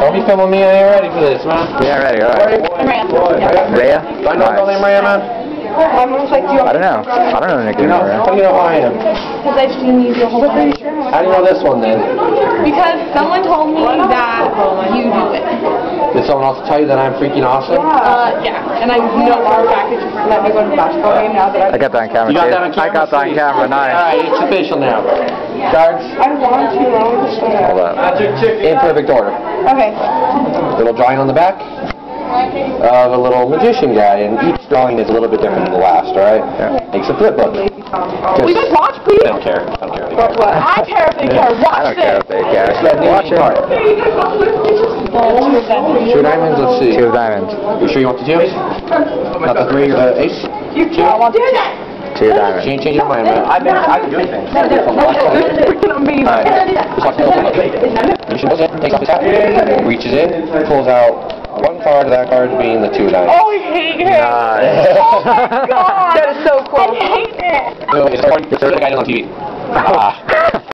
You filming me? I ain't ready for this, man. Yeah, ready, alright. Rhea? Do I know the name Rhea, man? I don't know. I don't know the nickname Rhea. How do you know who I am? Because I've seen you the whole time. How do you know this one, then? Because someone told me that you do it. Did someone else tell you that I'm freaking awesome? Yeah. And I know for a fact that you let me go to the basketball game now that I got that on camera, You got too. that on camera? I got that on camera, nice. Alright, it's official now. Cards, I want to. Hold up. in perfect order. Okay. Little drawing on the back of a little magician guy, and each drawing is a little bit different than the last, alright? Yeah. Makes a flip book. We just watch, please. I don't care. I don't care. What? I care if they care. I Watch don't care if they care. Watch it. Two diamonds, let's see. Two diamonds. You sure you want the two? Not the three, ace? I want to. Two diamonds. She ain't changing her mind, man. I've been doing things. This is freaking amazing. Just watch the whole thing. She goes in, takes off his hat, reaches in, pulls out one card, that card being the two diamonds. Oh, I hate it. Nice. Oh my god. That is so cool. I hate it. So, it's the guy on TV.